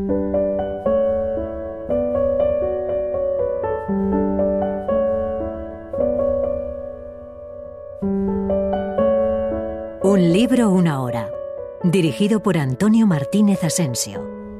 Un libro, una hora. Dirigido por Antonio Martínez Asensio.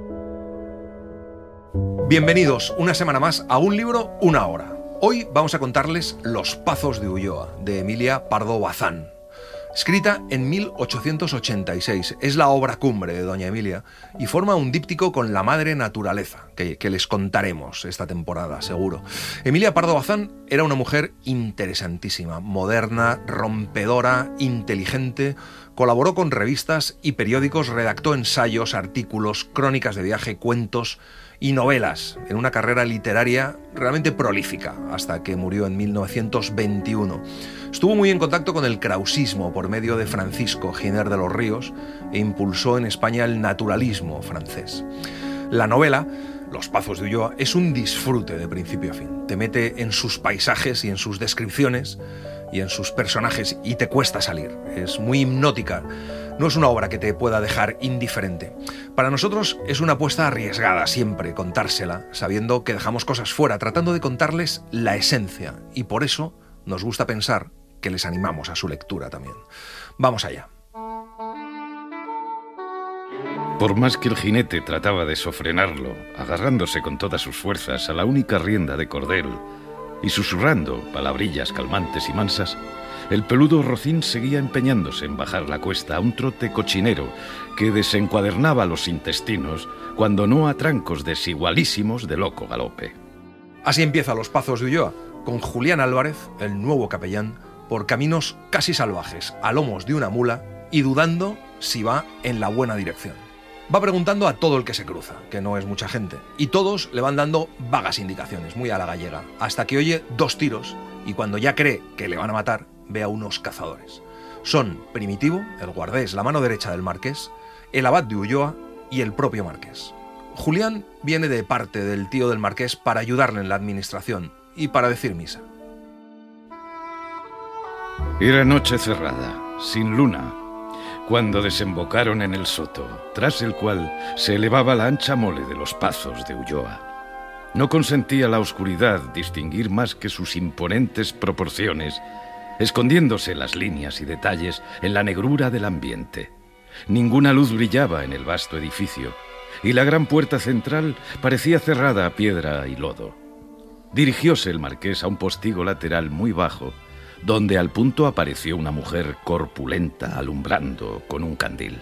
Bienvenidos una semana más a Un libro, una hora. Hoy vamos a contarles Los Pazos de Ulloa, de Emilia Pardo Bazán. Escrita en 1886, es la obra cumbre de doña Emilia y forma un díptico con la madre naturaleza, que les contaremos esta temporada, seguro. Emilia Pardo Bazán era una mujer interesantísima, moderna, rompedora, inteligente, colaboró con revistas y periódicos, redactó ensayos, artículos, crónicas de viaje, cuentos y novelas, en una carrera literaria realmente prolífica, hasta que murió en 1921. Estuvo muy en contacto con el krausismo por medio de Francisco Giner de los Ríos e impulsó en España el naturalismo francés. La novela, Los Pazos de Ulloa, es un disfrute de principio a fin. Te mete en sus paisajes y en sus descripciones y en sus personajes y te cuesta salir. Es muy hipnótica. No es una obra que te pueda dejar indiferente. Para nosotros es una apuesta arriesgada siempre contársela, sabiendo que dejamos cosas fuera, tratando de contarles la esencia, y por eso nos gusta pensar que les animamos a su lectura también. Vamos allá. Por más que el jinete trataba de sofrenarlo, agarrándose con todas sus fuerzas a la única rienda de cordel y susurrando palabrillas calmantes y mansas, el peludo rocín seguía empeñándose en bajar la cuesta a un trote cochinero que desencuadernaba los intestinos, cuando no a trancos desigualísimos de loco galope. Así empieza Los Pazos de Ulloa, con Julián Álvarez, el nuevo capellán, por caminos casi salvajes, a lomos de una mula y dudando si va en la buena dirección. Va preguntando a todo el que se cruza, que no es mucha gente, y todos le van dando vagas indicaciones, muy a la gallega, hasta que oye 2 tiros y cuando ya cree que le van a matar, ve a unos cazadores. Son Primitivo, el guardés, la mano derecha del marqués, el abad de Ulloa y el propio marqués. Julián viene de parte del tío del marqués para ayudarle en la administración y para decir misa. Era noche cerrada, sin luna, cuando desembocaron en el soto, tras el cual se elevaba la ancha mole de Los Pazos de Ulloa. No consentía la oscuridad distinguir más que sus imponentes proporciones, escondiéndose las líneas y detalles en la negrura del ambiente. Ninguna luz brillaba en el vasto edificio, y la gran puerta central parecía cerrada a piedra y lodo. Dirigióse el marqués a un postigo lateral muy bajo, donde al punto apareció una mujer corpulenta alumbrando con un candil.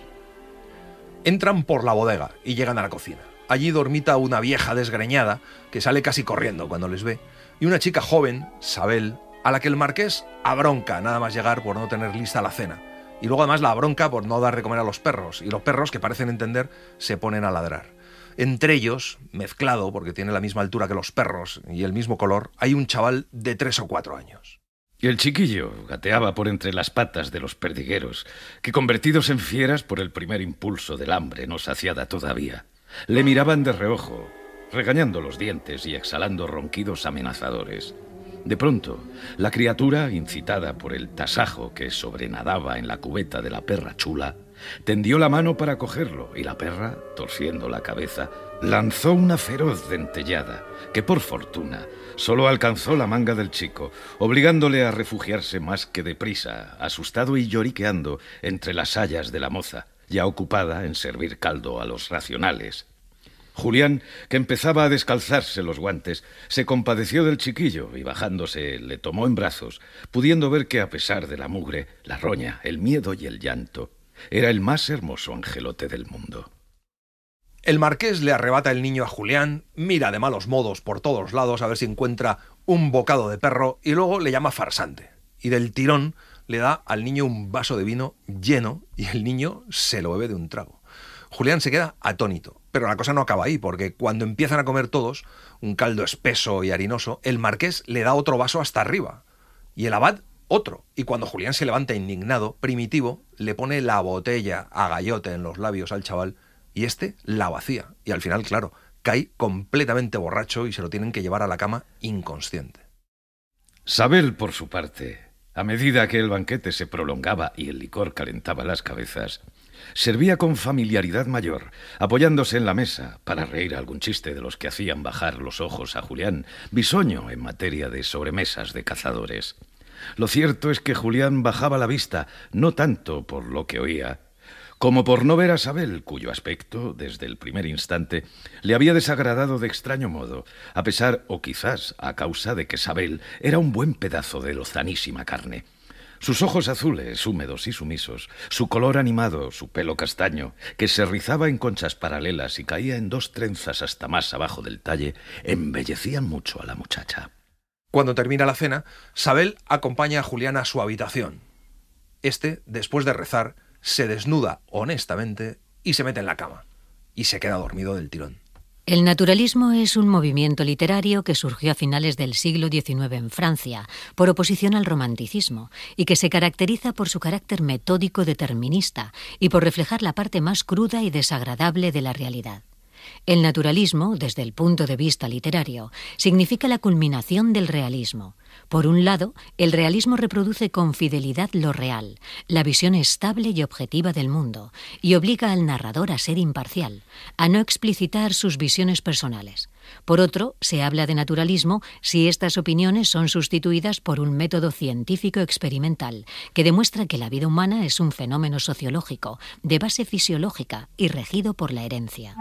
Entran por la bodega y llegan a la cocina. Allí dormita una vieja desgreñada que sale casi corriendo cuando les ve, y una chica joven, Sabel, a la que el marqués abronca nada más llegar por no tener lista la cena. Y luego además la abronca por no dar de comer a los perros, y los perros, que parecen entender, se ponen a ladrar. Entre ellos, mezclado, porque tiene la misma altura que los perros y el mismo color, hay un chaval de 3 o 4 años. Y el chiquillo gateaba por entre las patas de los perdigueros, que convertidos en fieras por el primer impulso del hambre no saciada todavía, le miraban de reojo, regañando los dientes y exhalando ronquidos amenazadores. De pronto, la criatura, incitada por el tasajo que sobrenadaba en la cubeta de la perra chula, tendió la mano para cogerlo y la perra, torciendo la cabeza, lanzó una feroz dentellada que, por fortuna, solo alcanzó la manga del chico, obligándole a refugiarse más que deprisa, asustado y lloriqueando entre las sayas de la moza, ya ocupada en servir caldo a los racionales. Julián, que empezaba a descalzarse los guantes, se compadeció del chiquillo y bajándose le tomó en brazos, pudiendo ver que a pesar de la mugre, la roña, el miedo y el llanto, era el más hermoso angelote del mundo. El marqués le arrebata el niño a Julián, mira de malos modos por todos lados a ver si encuentra un bocado de perro y luego le llama farsante. Y del tirón le da al niño un vaso de vino lleno y el niño se lo bebe de un trago. Julián se queda atónito, pero la cosa no acaba ahí, porque cuando empiezan a comer todos, un caldo espeso y harinoso, el marqués le da otro vaso hasta arriba, y el abad otro, y cuando Julián se levanta indignado, Primitivo le pone la botella a gallote en los labios al chaval, y este la vacía, y al final, claro, cae completamente borracho y se lo tienen que llevar a la cama inconsciente. Sabel, por su parte, a medida que el banquete se prolongaba y el licor calentaba las cabezas, Servía con familiaridad mayor, apoyándose en la mesa para reír algún chiste de los que hacían bajar los ojos a Julián, bisoño en materia de sobremesas de cazadores. Lo cierto es que Julián bajaba la vista, no tanto por lo que oía, como por no ver a Sabel, cuyo aspecto, desde el primer instante, le había desagradado de extraño modo, a pesar, o quizás a causa de que Sabel era un buen pedazo de lozanísima carne. Sus ojos azules, húmedos y sumisos, su color animado, su pelo castaño, que se rizaba en conchas paralelas y caía en 2 trenzas hasta más abajo del talle, embellecían mucho a la muchacha. Cuando termina la cena, Sabel acompaña a Julián a su habitación. Este, después de rezar, se desnuda honestamente y se mete en la cama. Y se queda dormido del tirón. El naturalismo es un movimiento literario que surgió a finales del siglo XIX en Francia, por oposición al romanticismo, y que se caracteriza por su carácter metódico determinista y por reflejar la parte más cruda y desagradable de la realidad. El naturalismo, desde el punto de vista literario, significa la culminación del realismo. Por un lado, el realismo reproduce con fidelidad lo real, la visión estable y objetiva del mundo, y obliga al narrador a ser imparcial, a no explicitar sus visiones personales. Por otro, se habla de naturalismo si estas opiniones son sustituidas por un método científico experimental que demuestra que la vida humana es un fenómeno sociológico, de base fisiológica y regido por la herencia.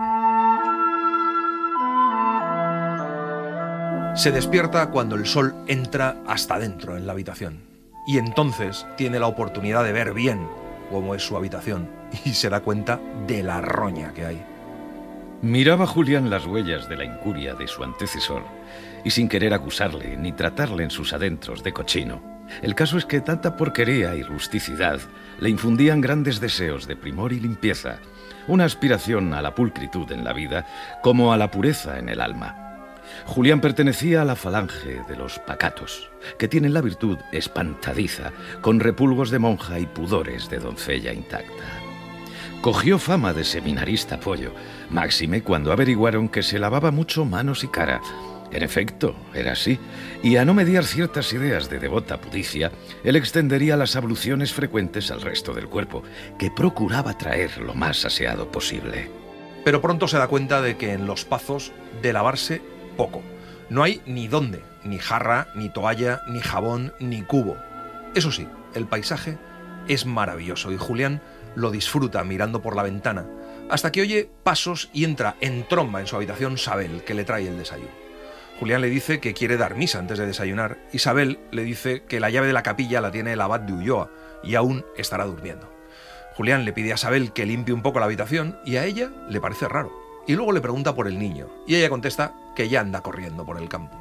Se despierta cuando el sol entra hasta dentro en la habitación. Y entonces tiene la oportunidad de ver bien cómo es su habitación y se da cuenta de la roña que hay. Miraba Julián las huellas de la incuria de su antecesor y sin querer acusarle ni tratarle en sus adentros de cochino. El caso es que tanta porquería y rusticidad le infundían grandes deseos de primor y limpieza, una aspiración a la pulcritud en la vida como a la pureza en el alma. Julián pertenecía a la falange de los pacatos, que tienen la virtud espantadiza, con repulgos de monja y pudores de doncella intacta. Cogió fama de seminarista pollo, máxime cuando averiguaron que se lavaba mucho manos y cara. En efecto, era así, y a no mediar ciertas ideas de devota pudicia, él extendería las abluciones frecuentes al resto del cuerpo, que procuraba traer lo más aseado posible. Pero pronto se da cuenta de que en los pazos de lavarse poco. No hay ni dónde, ni jarra, ni toalla, ni jabón, ni cubo. Eso sí, el paisaje es maravilloso y Julián lo disfruta mirando por la ventana, hasta que oye pasos y entra en tromba en su habitación Sabel, que le trae el desayuno. Julián le dice que quiere dar misa antes de desayunar y Sabel le dice que la llave de la capilla la tiene el abad de Ulloa y aún estará durmiendo. Julián le pide a Sabel que limpie un poco la habitación y a ella le parece raro. Y luego le pregunta por el niño, y ella contesta que ya anda corriendo por el campo.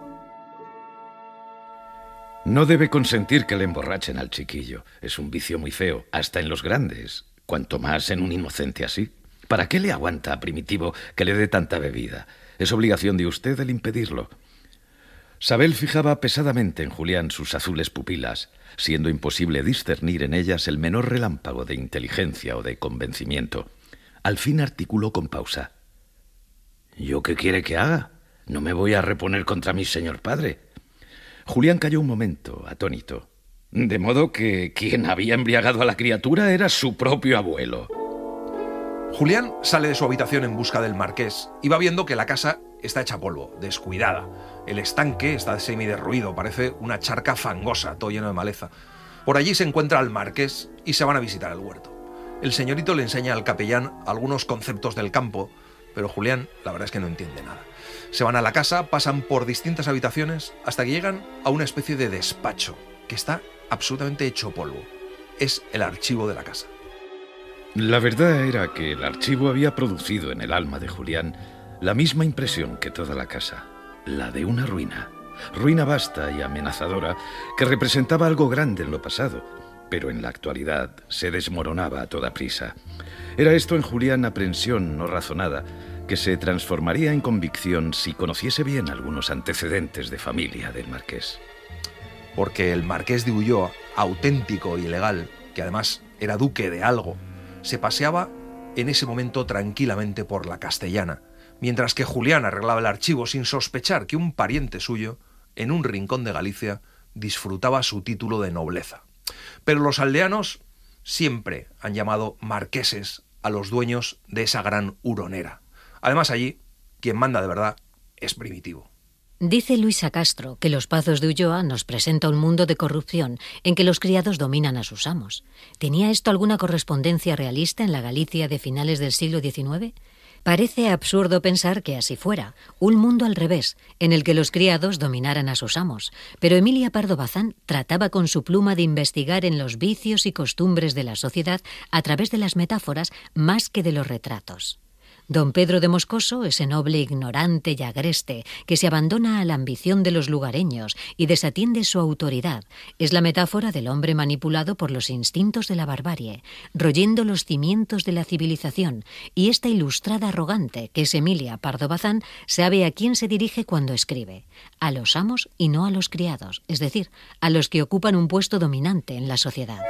No debe consentir que le emborrachen al chiquillo. Es un vicio muy feo, hasta en los grandes, cuanto más en un inocente así. ¿Para qué le aguanta a Primitivo que le dé tanta bebida? Es obligación de usted el impedirlo. Sabel fijaba pesadamente en Julián sus azules pupilas, siendo imposible discernir en ellas el menor relámpago de inteligencia o de convencimiento. Al fin articuló con pausa. ¿Yo qué quiere que haga? No me voy a reponer contra mi señor padre. Julián calló un momento, atónito. De modo que quien había embriagado a la criatura era su propio abuelo. Julián sale de su habitación en busca del marqués y va viendo que la casa está hecha polvo, descuidada. El estanque está semiderruido, parece una charca fangosa, todo lleno de maleza. Por allí se encuentra al marqués y se van a visitar el huerto. El señorito le enseña al capellán algunos conceptos del campo, pero Julián la verdad es que no entiende nada. Se van a la casa, pasan por distintas habitaciones hasta que llegan a una especie de despacho que está absolutamente hecho polvo. Es el archivo de la casa. La verdad era que el archivo había producido en el alma de Julián la misma impresión que toda la casa, la de una ruina. Ruina vasta y amenazadora que representaba algo grande en lo pasado, pero en la actualidad se desmoronaba a toda prisa. Era esto en Julián aprensión no razonada, que se transformaría en convicción si conociese bien algunos antecedentes de familia del marqués. Porque el marqués de Ulloa, auténtico y legal, que además era duque de algo, se paseaba en ese momento tranquilamente por la Castellana, mientras que Julián arreglaba el archivo sin sospechar que un pariente suyo, en un rincón de Galicia, disfrutaba su título de nobleza. Pero los aldeanos siempre han llamado marqueses a los dueños de esa gran huronera. Además, allí, quien manda de verdad es Primitivo. Dice Luisa Castro que Los Pazos de Ulloa nos presenta un mundo de corrupción en que los criados dominan a sus amos. ¿Tenía esto alguna correspondencia realista en la Galicia de finales del siglo XIX? Parece absurdo pensar que así fuera, un mundo al revés, en el que los criados dominaran a sus amos. Pero Emilia Pardo Bazán trataba con su pluma de investigar en los vicios y costumbres de la sociedad a través de las metáforas más que de los retratos. Don Pedro de Moscoso, ese noble ignorante y agreste que se abandona a la ambición de los lugareños y desatiende su autoridad, es la metáfora del hombre manipulado por los instintos de la barbarie, royendo los cimientos de la civilización, y esta ilustrada arrogante, que es Emilia Pardo Bazán, sabe a quién se dirige cuando escribe: a los amos y no a los criados, es decir, a los que ocupan un puesto dominante en la sociedad.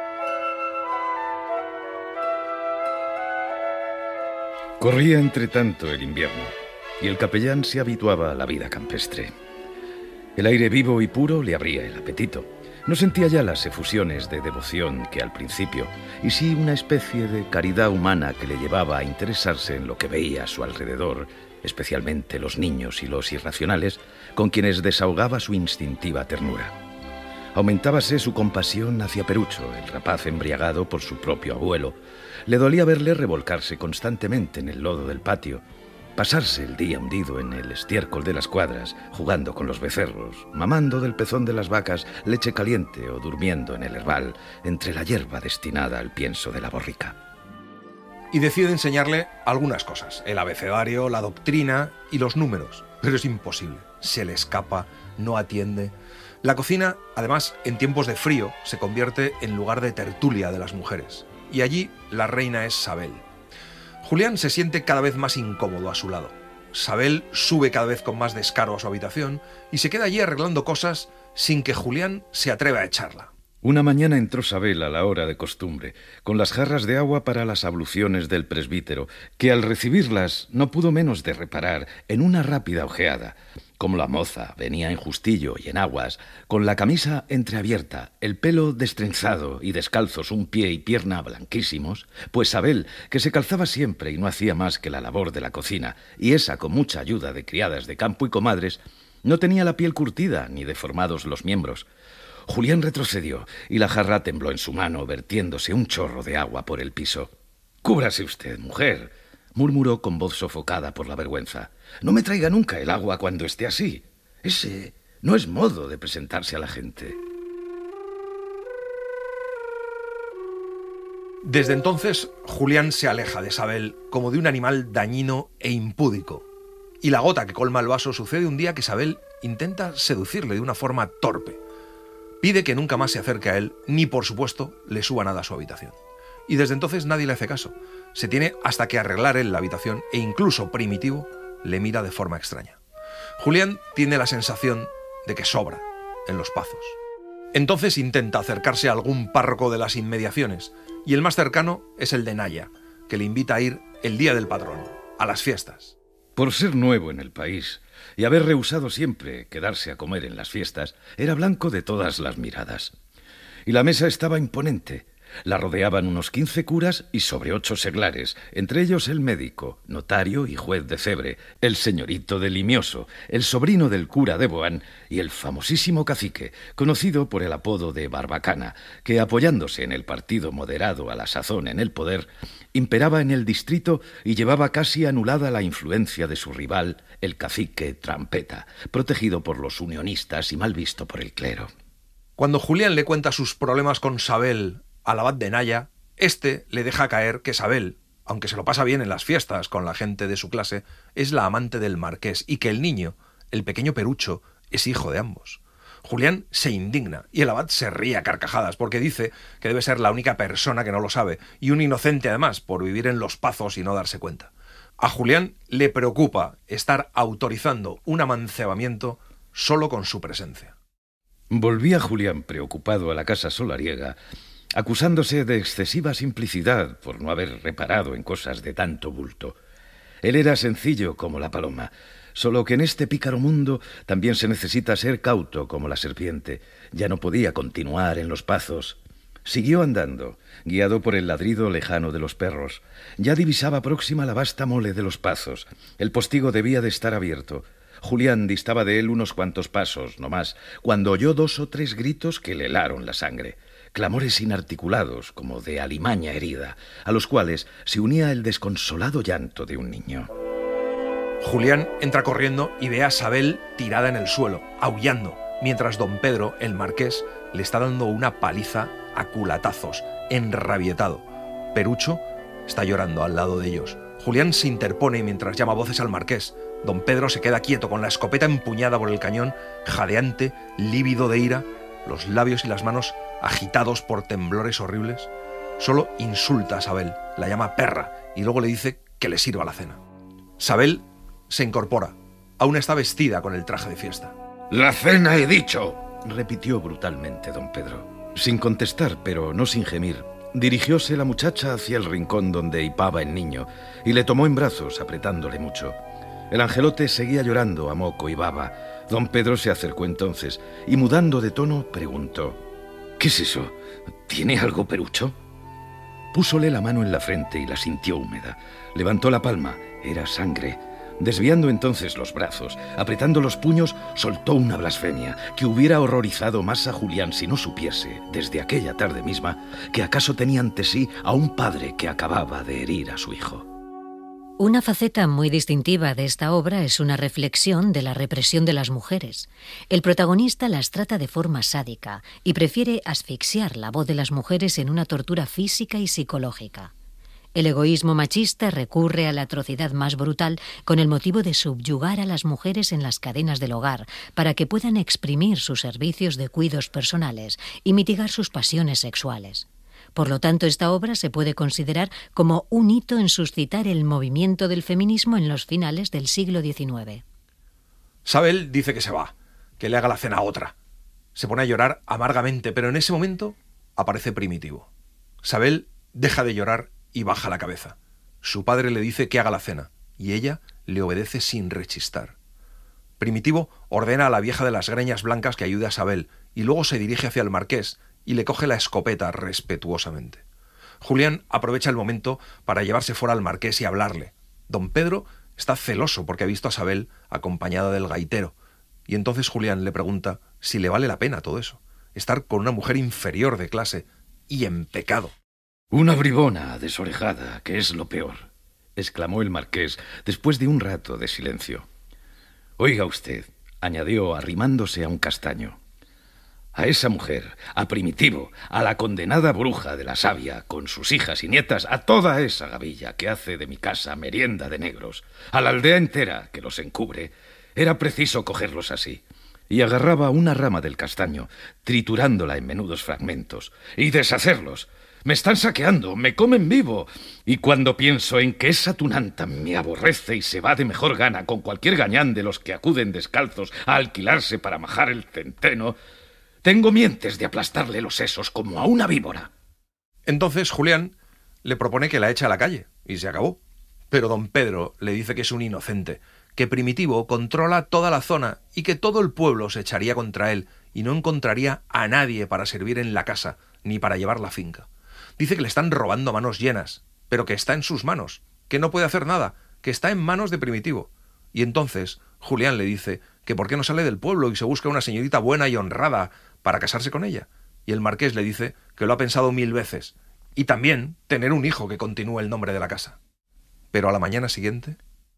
Corría entre tanto el invierno y el capellán se habituaba a la vida campestre. El aire vivo y puro le abría el apetito. No sentía ya las efusiones de devoción que al principio, y sí una especie de caridad humana que le llevaba a interesarse en lo que veía a su alrededor, especialmente los niños y los irracionales, con quienes desahogaba su instintiva ternura. Aumentábase su compasión hacia Perucho, el rapaz embriagado por su propio abuelo. Le dolía verle revolcarse constantemente en el lodo del patio, pasarse el día hundido en el estiércol de las cuadras, jugando con los becerros, mamando del pezón de las vacas leche caliente o durmiendo en el herbal, entre la hierba destinada al pienso de la borrica. Y decide enseñarle algunas cosas: el abecedario, la doctrina y los números. Pero es imposible, se le escapa, no atiende. La cocina, además, en tiempos de frío, se convierte en lugar de tertulia de las mujeres. Y allí la reina es Sabel. Julián se siente cada vez más incómodo a su lado. Sabel sube cada vez con más descaro a su habitación y se queda allí arreglando cosas sin que Julián se atreva a echarla. Una mañana entró Sabel a la hora de costumbre, con las jarras de agua para las abluciones del presbítero, que al recibirlas no pudo menos de reparar en una rápida ojeada. Como la moza venía en justillo y en aguas, con la camisa entreabierta, el pelo destrenzado y descalzos un pie y pierna blanquísimos, pues Sabel, que se calzaba siempre y no hacía más que la labor de la cocina, y esa con mucha ayuda de criadas de campo y comadres, no tenía la piel curtida ni deformados los miembros. Julián retrocedió y la jarra tembló en su mano, vertiéndose un chorro de agua por el piso. «Cúbrase usted, mujer», murmuró con voz sofocada por la vergüenza. «No me traiga nunca el agua cuando esté así. Ese no es modo de presentarse a la gente». Desde entonces, Julián se aleja de Sabel como de un animal dañino e impúdico. Y la gota que colma el vaso sucede un día que Sabel intenta seducirle de una forma torpe. Pide que nunca más se acerque a él, ni por supuesto le suba nada a su habitación. Y desde entonces nadie le hace caso. Se tiene hasta que arreglar él la habitación e incluso Primitivo le mira de forma extraña. Julián tiene la sensación de que sobra en Los Pazos. Entonces intenta acercarse a algún párroco de las inmediaciones y el más cercano es el de Naya, que le invita a ir el día del patrono, a las fiestas. Por ser nuevo en el país y haber rehusado siempre quedarse a comer en las fiestas, era blanco de todas las miradas. Y la mesa estaba imponente. La rodeaban unos 15 curas y sobre 8 seglares, entre ellos el médico, notario y juez de Cebre, el señorito de Limioso, el sobrino del cura de Boán y el famosísimo cacique, conocido por el apodo de Barbacana, que apoyándose en el partido moderado a la sazón en el poder, imperaba en el distrito y llevaba casi anulada la influencia de su rival, el cacique Trampeta, protegido por los unionistas y mal visto por el clero. Cuando Julián le cuenta sus problemas con Sabel al abad de Naya, este le deja caer que Sabel, aunque se lo pasa bien en las fiestas con la gente de su clase, es la amante del marqués y que el niño, el pequeño Perucho, es hijo de ambos. Julián se indigna y el abad se ríe a carcajadas porque dice que debe ser la única persona que no lo sabe y un inocente además por vivir en Los Pazos y no darse cuenta. A Julián le preocupa estar autorizando un amancebamiento solo con su presencia. Volvía Julián preocupado a la casa solariega, acusándose de excesiva simplicidad por no haber reparado en cosas de tanto bulto. Él era sencillo como la paloma, solo que en este pícaro mundo también se necesita ser cauto como la serpiente. Ya no podía continuar en Los Pazos. Siguió andando, guiado por el ladrido lejano de los perros. Ya divisaba próxima la vasta mole de los Pazos. El postigo debía de estar abierto. Julián distaba de él unos cuantos pasos, no más, cuando oyó 2 o 3 gritos que le helaron la sangre. Clamores inarticulados, como de alimaña herida, a los cuales se unía el desconsolado llanto de un niño. Julián entra corriendo y ve a Sabel tirada en el suelo, aullando, mientras don Pedro, el marqués, le está dando una paliza a culatazos, enrabietado. Perucho está llorando al lado de ellos. Julián se interpone mientras llama a voces al marqués. Don Pedro se queda quieto con la escopeta empuñada por el cañón, jadeante, lívido de ira, los labios y las manos agitados por temblores horribles. Solo insulta a Sabel, la llama perra y luego le dice que le sirva la cena. Sabel se incorpora. Aún está vestida con el traje de fiesta. «La cena he dicho», repitió brutalmente don Pedro. Sin contestar, pero no sin gemir, dirigióse la muchacha hacia el rincón donde hipaba el niño y le tomó en brazos, apretándole mucho. El angelote seguía llorando a moco y baba. Don Pedro se acercó entonces y, mudando de tono, preguntó: «¿Qué es eso? ¿Tiene algo, Perucho?» Púsole la mano en la frente y la sintió húmeda. Levantó la palma. Era sangre. Desviando entonces los brazos, apretando los puños, soltó una blasfemia que hubiera horrorizado más a Julián si no supiese, desde aquella tarde misma, que acaso tenía ante sí a un padre que acababa de herir a su hijo. Una faceta muy distintiva de esta obra es una reflexión de la represión de las mujeres. El protagonista las trata de forma sádica y prefiere asfixiar la voz de las mujeres en una tortura física y psicológica. El egoísmo machista recurre a la atrocidad más brutal con el motivo de subyugar a las mujeres en las cadenas del hogar para que puedan exprimir sus servicios de cuidados personales y mitigar sus pasiones sexuales. Por lo tanto, esta obra se puede considerar como un hito en suscitar el movimiento del feminismo en los finales del siglo XIX. Sabel dice que se va, que le haga la cena a otra. Se pone a llorar amargamente, pero en ese momento aparece Primitivo. Sabel deja de llorar y baja la cabeza. Su padre le dice que haga la cena, y ella le obedece sin rechistar. Primitivo ordena a la vieja de las greñas blancas que ayude a Sabel, y luego se dirige hacia el marqués y le coge la escopeta respetuosamente. Julián aprovecha el momento para llevarse fuera al marqués y hablarle. Don Pedro está celoso porque ha visto a Sabel acompañada del gaitero, y entonces Julián le pregunta si le vale la pena todo eso, estar con una mujer inferior de clase y en pecado. «Una bribona desorejada, que es lo peor», exclamó el marqués después de un rato de silencio. «Oiga usted», añadió arrimándose a un castaño, «a esa mujer, a Primitivo, a la condenada bruja de la savia, con sus hijas y nietas, a toda esa gavilla que hace de mi casa merienda de negros, a la aldea entera que los encubre, era preciso cogerlos así». Y agarraba una rama del castaño, triturándola en menudos fragmentos, y deshacerlos. «Me están saqueando, me comen vivo. Y cuando pienso en que esa tunanta me aborrece y se va de mejor gana con cualquier gañán de los que acuden descalzos a alquilarse para majar el centeno, tengo mientes de aplastarle los sesos como a una víbora». Entonces Julián le propone que la eche a la calle, y se acabó. Pero don Pedro le dice que es un inocente, que Primitivo controla toda la zona y que todo el pueblo se echaría contra él y no encontraría a nadie para servir en la casa ni para llevar la finca. Dice que le están robando a manos llenas, pero que está en sus manos, que no puede hacer nada, que está en manos de Primitivo. Y entonces Julián le dice que por qué no sale del pueblo y se busca una señorita buena y honrada para casarse con ella. Y el marqués le dice que lo ha pensado 1000 veces, y también tener un hijo que continúe el nombre de la casa. Pero a la mañana siguiente...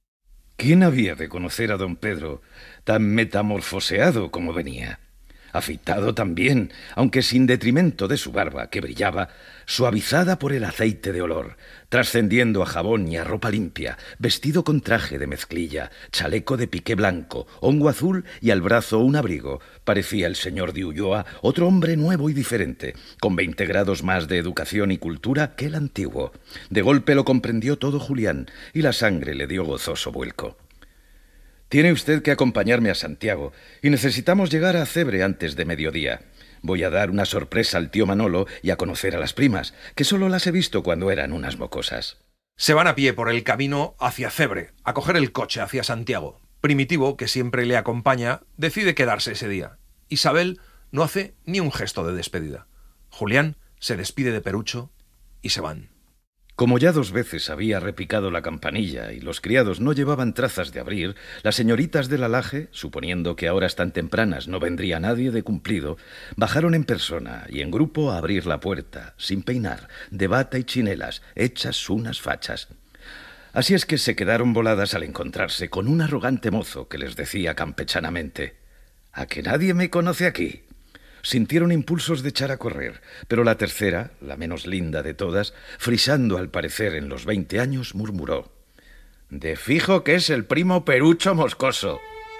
¿Quién había de conocer a don Pedro tan metamorfoseado como venía? Afeitado también, aunque sin detrimento de su barba, que brillaba, suavizada por el aceite de olor, trascendiendo a jabón y a ropa limpia, vestido con traje de mezclilla, chaleco de piqué blanco, hongo azul y al brazo un abrigo. Parecía el señor de Ulloa otro hombre nuevo y diferente, con 20 grados más de educación y cultura que el antiguo. De golpe lo comprendió todo Julián, y la sangre le dio gozoso vuelco. «Tiene usted que acompañarme a Santiago, y necesitamos llegar a Cebre antes de mediodía. Voy a dar una sorpresa al tío Manolo y a conocer a las primas, que solo las he visto cuando eran unas mocosas». Se van a pie por el camino hacia Cebre, a coger el coche hacia Santiago. Primitivo, que siempre le acompaña, decide quedarse ese día. Isabel no hace ni un gesto de despedida. Julián se despide de Perucho y se van. Como ya 2 veces había repicado la campanilla y los criados no llevaban trazas de abrir, las señoritas del Alaje, suponiendo que a horas tan tempranas no vendría nadie de cumplido, bajaron en persona y en grupo a abrir la puerta, sin peinar, de bata y chinelas, hechas unas fachas. Así es que se quedaron voladas al encontrarse con un arrogante mozo que les decía campechanamente: «¿A que nadie me conoce aquí?». Sintieron impulsos de echar a correr, pero la tercera, la menos linda de todas, frisando al parecer en los 20 años, murmuró: «De fijo que es el primo Perucho Moscoso».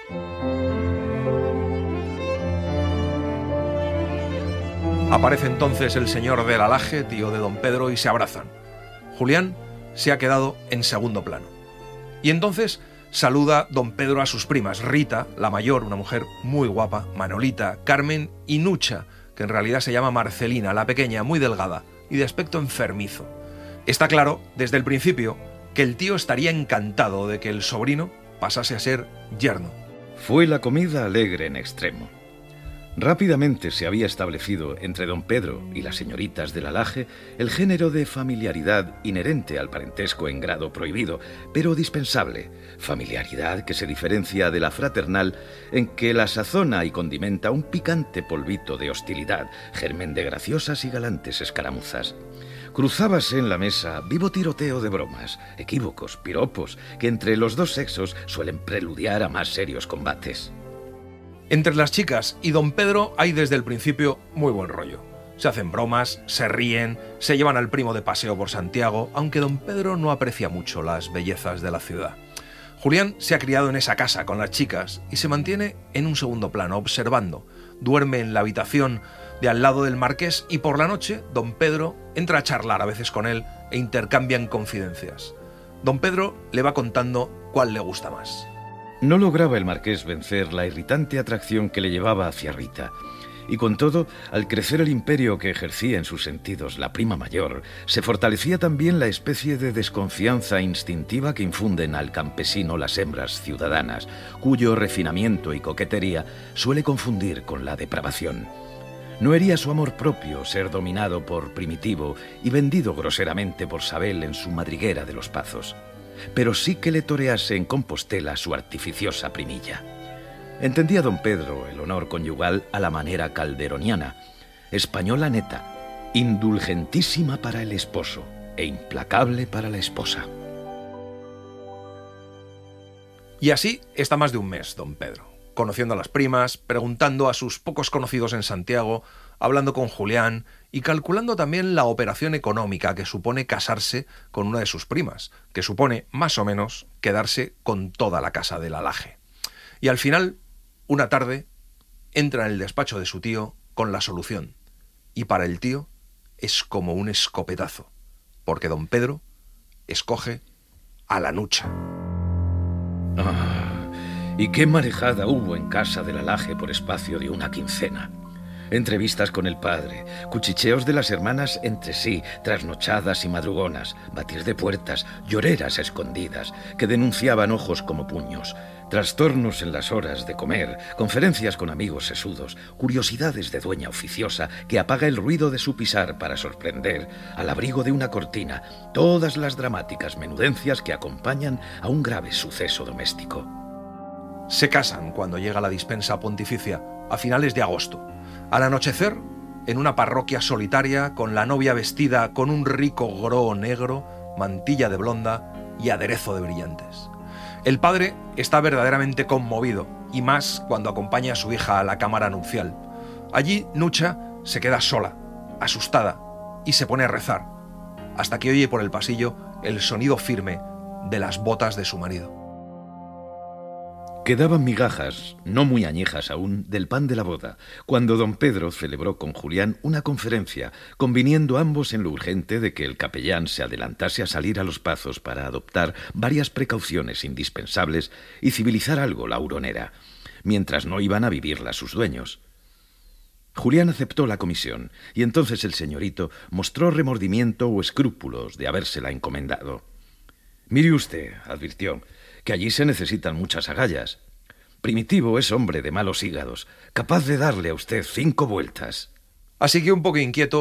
Aparece entonces el señor del Alaje, tío de don Pedro, y se abrazan. Julián se ha quedado en segundo plano. Y entonces saluda don Pedro a sus primas, Rita, la mayor, una mujer muy guapa, Manolita, Carmen y Nucha, que en realidad se llama Marcelina, la pequeña, muy delgada y de aspecto enfermizo. Está claro, desde el principio, que el tío estaría encantado de que el sobrino pasase a ser yerno. Fue la comida alegre en extremo. Rápidamente se había establecido entre don Pedro y las señoritas del Alaje el género de familiaridad inherente al parentesco en grado prohibido, pero dispensable, familiaridad que se diferencia de la fraternal en que la sazona y condimenta un picante polvito de hostilidad, germen de graciosas y galantes escaramuzas. Cruzábase en la mesa vivo tiroteo de bromas, equívocos, piropos, que entre los 2 sexos suelen preludiar a más serios combates. Entre las chicas y don Pedro hay desde el principio muy buen rollo. Se hacen bromas, se ríen, se llevan al primo de paseo por Santiago, aunque don Pedro no aprecia mucho las bellezas de la ciudad. Julián se ha criado en esa casa con las chicas y se mantiene en un segundo plano, observando. Duerme en la habitación de al lado del marqués y por la noche don Pedro entra a charlar a veces con él e intercambian confidencias. Don Pedro le va contando cuál le gusta más. No lograba el marqués vencer la irritante atracción que le llevaba hacia Rita. Y con todo, al crecer el imperio que ejercía en sus sentidos la prima mayor, se fortalecía también la especie de desconfianza instintiva que infunden al campesino las hembras ciudadanas, cuyo refinamiento y coquetería suele confundir con la depravación. No hería su amor propio ser dominado por Primitivo y vendido groseramente por Sabel en su madriguera de los Pazos, pero sí que le torease en Compostela su artificiosa primilla. Entendía don Pedro el honor conyugal a la manera calderoniana, española neta, indulgentísima para el esposo e implacable para la esposa. Y así está más de un mes don Pedro, conociendo a las primas, preguntando a sus pocos conocidos en Santiago, hablando con Julián y calculando también la operación económica que supone casarse con una de sus primas, que supone, más o menos, quedarse con toda la casa del Alaje. Y al final, una tarde, entra en el despacho de su tío con la solución. Y para el tío es como un escopetazo, porque don Pedro escoge a la Nucha. Y qué marejada hubo en casa del Alaje por espacio de una quincena. Entrevistas con el padre, cuchicheos de las hermanas entre sí, trasnochadas y madrugonas, batir de puertas, lloreras escondidas, que denunciaban ojos como puños, trastornos en las horas de comer, conferencias con amigos sesudos, curiosidades de dueña oficiosa que apaga el ruido de su pisar para sorprender, al abrigo de una cortina, todas las dramáticas menudencias que acompañan a un grave suceso doméstico. Se casan cuando llega la dispensa pontificia, a finales de agosto. Al anochecer, en una parroquia solitaria, con la novia vestida con un rico gró negro, mantilla de blonda y aderezo de brillantes. El padre está verdaderamente conmovido, y más cuando acompaña a su hija a la cámara nupcial. Allí, Nucha se queda sola, asustada, y se pone a rezar, hasta que oye por el pasillo el sonido firme de las botas de su marido. Quedaban migajas, no muy añejas aún, del pan de la boda, cuando don Pedro celebró con Julián una conferencia, conviniendo ambos en lo urgente de que el capellán se adelantase a salir a los Pazos para adoptar varias precauciones indispensables y civilizar algo la huronera, mientras no iban a vivirla sus dueños. Julián aceptó la comisión, y entonces el señorito mostró remordimiento o escrúpulos de habérsela encomendado. «Mire usted», advirtió, «que allí se necesitan muchas agallas. Primitivo es hombre de malos hígados, capaz de darle a usted 5 vueltas». Así que un poco inquieto,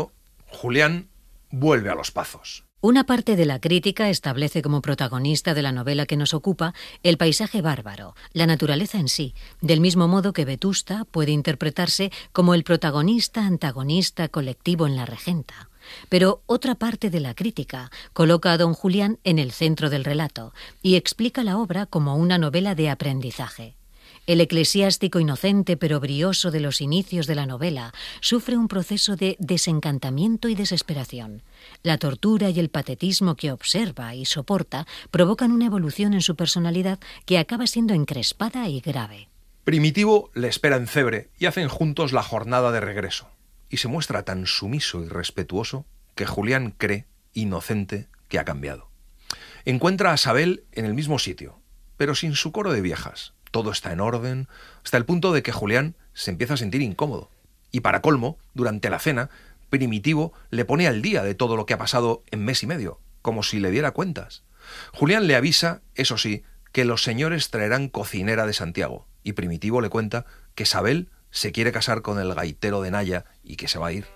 Julián vuelve a Los Pazos. Una parte de la crítica establece como protagonista de la novela que nos ocupa el paisaje bárbaro, la naturaleza en sí, del mismo modo que Vetusta puede interpretarse como el protagonista-antagonista colectivo en La Regenta. Pero otra parte de la crítica coloca a don Julián en el centro del relato y explica la obra como una novela de aprendizaje. El eclesiástico inocente pero brioso de los inicios de la novela sufre un proceso de desencantamiento y desesperación. La tortura y el patetismo que observa y soporta provocan una evolución en su personalidad que acaba siendo encrespada y grave. Primitivo le espera en Cebre y hacen juntos la jornada de regreso. Y se muestra tan sumiso y respetuoso que Julián cree, inocente, que ha cambiado. Encuentra a Sabel en el mismo sitio, pero sin su coro de viejas. Todo está en orden, hasta el punto de que Julián se empieza a sentir incómodo. Y para colmo, durante la cena, Primitivo le pone al día de todo lo que ha pasado en mes y medio, como si le diera cuentas. Julián le avisa, eso sí, que los señores traerán cocinera de Santiago, y Primitivo le cuenta que Sabel se quiere casar con el gaitero de Naya y que se va a ir.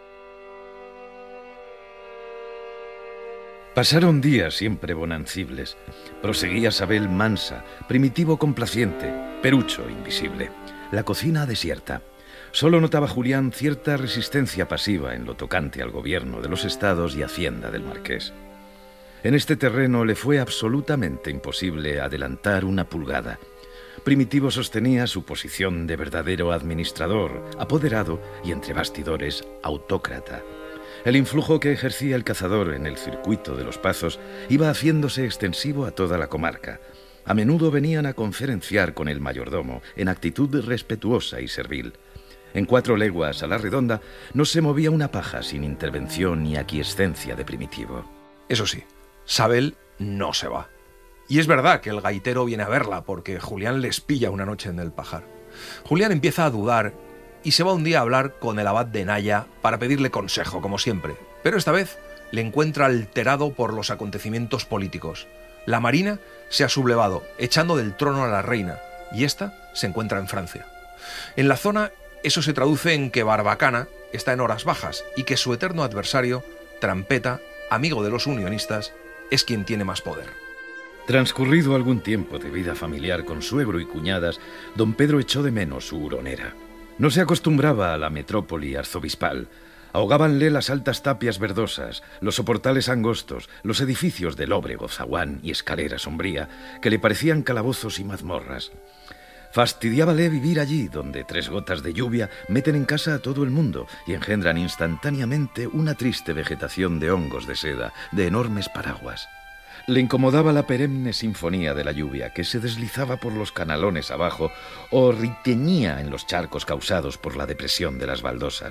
Pasaron días siempre bonancibles. Proseguía Sabel mansa, Primitivo complaciente, Perucho invisible. La cocina desierta. Solo notaba Julián cierta resistencia pasiva en lo tocante al gobierno de los estados y hacienda del marqués. En este terreno le fue absolutamente imposible adelantar una pulgada. Primitivo sostenía su posición de verdadero administrador, apoderado y, entre bastidores, autócrata. El influjo que ejercía el cazador en el circuito de Los Pazos iba haciéndose extensivo a toda la comarca. A menudo venían a conferenciar con el mayordomo en actitud respetuosa y servil. En 4 leguas a la redonda no se movía una paja sin intervención ni aquiescencia de Primitivo. Eso sí, Sabel no se va. Y es verdad que el gaitero viene a verla porque Julián les pilla una noche en el pajar. Julián empieza a dudar y se va un día a hablar con el abad de Naya para pedirle consejo, como siempre. Pero esta vez le encuentra alterado por los acontecimientos políticos. La Marina se ha sublevado, echando del trono a la reina, y ésta se encuentra en Francia. En la zona, eso se traduce en que Barbacana está en horas bajas y que su eterno adversario, Trampeta, amigo de los unionistas, es quien tiene más poder. Transcurrido algún tiempo de vida familiar con suegro y cuñadas, don Pedro echó de menos su huronera. No se acostumbraba a la metrópoli arzobispal. Ahogábanle las altas tapias verdosas, los soportales angostos, los edificios de lóbrego zaguán y escalera sombría, que le parecían calabozos y mazmorras. Fastidiábale vivir allí, donde 3 gotas de lluvia meten en casa a todo el mundo y engendran instantáneamente una triste vegetación de hongos de seda, de enormes paraguas. Le incomodaba la perenne sinfonía de la lluvia que se deslizaba por los canalones abajo o riteñía en los charcos causados por la depresión de las baldosas.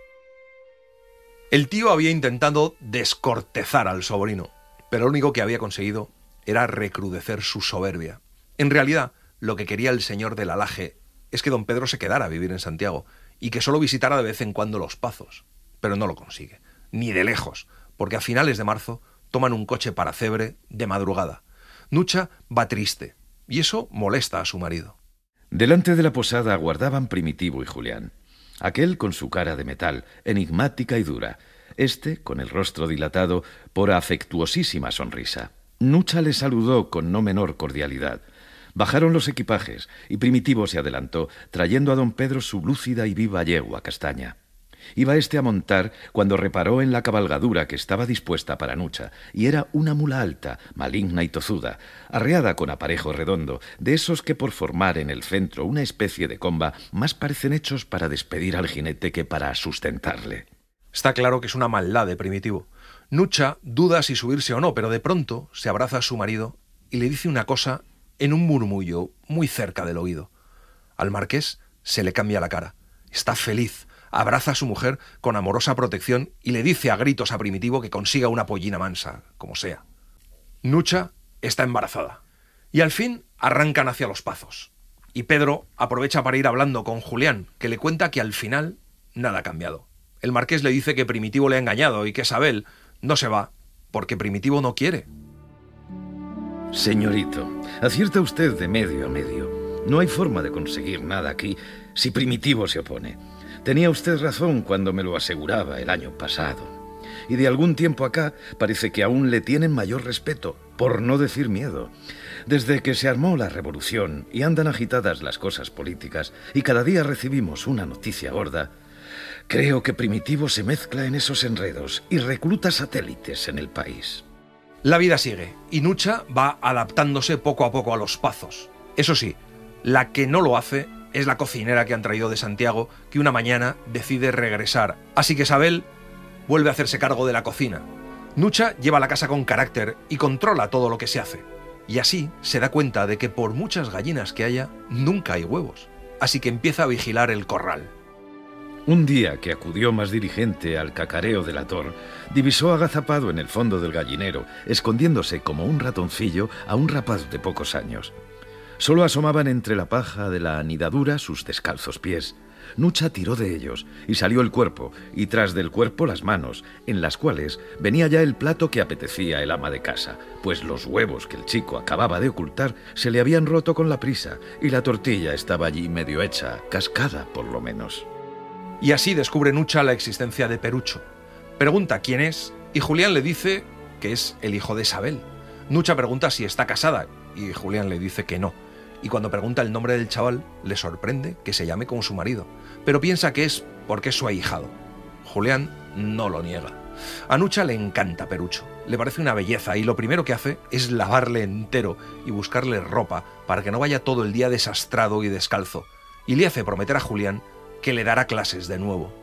El tío había intentado descortezar al sobrino, pero lo único que había conseguido era recrudecer su soberbia. En realidad, lo que quería el señor del Alaje es que don Pedro se quedara a vivir en Santiago y que solo visitara de vez en cuando Los Pazos. Pero no lo consigue, ni de lejos, porque a finales de marzo toman un coche para Cebre de madrugada. Nucha va triste, y eso molesta a su marido. Delante de la posada aguardaban Primitivo y Julián. Aquel con su cara de metal, enigmática y dura. Este con el rostro dilatado por afectuosísima sonrisa. Nucha le saludó con no menor cordialidad. Bajaron los equipajes y Primitivo se adelantó, trayendo a don Pedro su lúcida y viva yegua castaña. Iba éste a montar cuando reparó en la cabalgadura que estaba dispuesta para Nucha, y era una mula alta, maligna y tozuda, arreada con aparejo redondo, de esos que por formar en el centro una especie de comba más parecen hechos para despedir al jinete que para sustentarle. Está claro que es una maldad de Primitivo. Nucha duda si subirse o no, pero de pronto se abraza a su marido y le dice una cosa en un murmullo muy cerca del oído. Al marqués se le cambia la cara. Está feliz. Abraza a su mujer con amorosa protección y le dice a gritos a Primitivo que consiga una pollina mansa, como sea. Nucha está embarazada. Y al fin arrancan hacia Los Pazos. Y Pedro aprovecha para ir hablando con Julián, que le cuenta que al final nada ha cambiado. El marqués le dice que Primitivo le ha engañado y que Sabel no se va porque Primitivo no quiere. Señorito, acierta usted de medio a medio. No hay forma de conseguir nada aquí si Primitivo se opone. Tenía usted razón cuando me lo aseguraba el año pasado. Y de algún tiempo acá parece que aún le tienen mayor respeto, por no decir miedo. Desde que se armó la revolución y andan agitadas las cosas políticas y cada día recibimos una noticia gorda, creo que Primitivo se mezcla en esos enredos y recluta satélites en el país. La vida sigue y Nucha va adaptándose poco a poco a los pazos. Eso sí, la que no lo hace es la cocinera que han traído de Santiago, que una mañana decide regresar. Así que Sabel vuelve a hacerse cargo de la cocina. Nucha lleva la casa con carácter y controla todo lo que se hace. Y así se da cuenta de que por muchas gallinas que haya, nunca hay huevos. Así que empieza a vigilar el corral. Un día que acudió más diligente al cacareo de la tor, divisó agazapado en el fondo del gallinero, escondiéndose como un ratoncillo a un rapaz de pocos años. Solo asomaban entre la paja de la anidadura sus descalzos pies. Nucha tiró de ellos y salió el cuerpo, y tras del cuerpo las manos, en las cuales venía ya el plato que apetecía el ama de casa, pues los huevos que el chico acababa de ocultar se le habían roto con la prisa, y la tortilla estaba allí medio hecha, cascada por lo menos. Y así descubre Nucha la existencia de Perucho. Pregunta quién es, y Julián le dice que es el hijo de Sabel. Nucha pregunta si está casada, y Julián le dice que no. Y cuando pregunta el nombre del chaval, le sorprende que se llame como su marido, pero piensa que es porque es su ahijado. Julián no lo niega. A Nucha le encanta Perucho, le parece una belleza y lo primero que hace es lavarle entero y buscarle ropa para que no vaya todo el día desastrado y descalzo. Y le hace prometer a Julián que le dará clases de nuevo.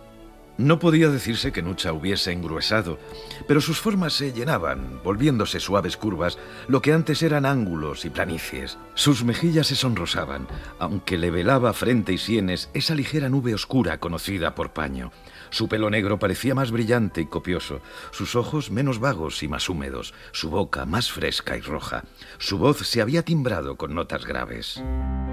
No podía decirse que Nucha hubiese engruesado, pero sus formas se llenaban, volviéndose suaves curvas, lo que antes eran ángulos y planicies. Sus mejillas se sonrosaban, aunque le velaba frente y sienes esa ligera nube oscura conocida por paño. Su pelo negro parecía más brillante y copioso, sus ojos menos vagos y más húmedos, su boca más fresca y roja. Su voz se había timbrado con notas graves.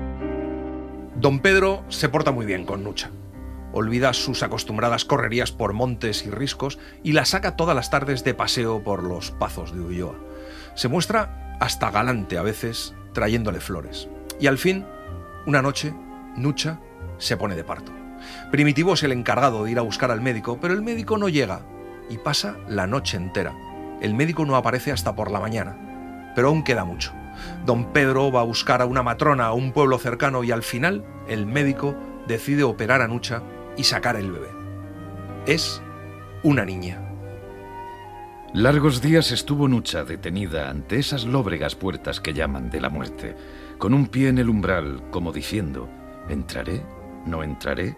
Don Pedro se porta muy bien con Nucha. Olvida sus acostumbradas correrías por montes y riscos y la saca todas las tardes de paseo por los pazos de Ulloa. Se muestra hasta galante a veces, trayéndole flores. Y al fin, una noche, Nucha se pone de parto. Primitivo es el encargado de ir a buscar al médico, pero el médico no llega y pasa la noche entera. El médico no aparece hasta por la mañana, pero aún queda mucho. Don Pedro va a buscar a una matrona a un pueblo cercano y al final el médico decide operar a Nucha y sacar el bebé. Es una niña. Largos días estuvo Nucha detenida ante esas lóbregas puertas que llaman de la muerte, con un pie en el umbral, como diciendo: ¿entraré? ¿No entraré?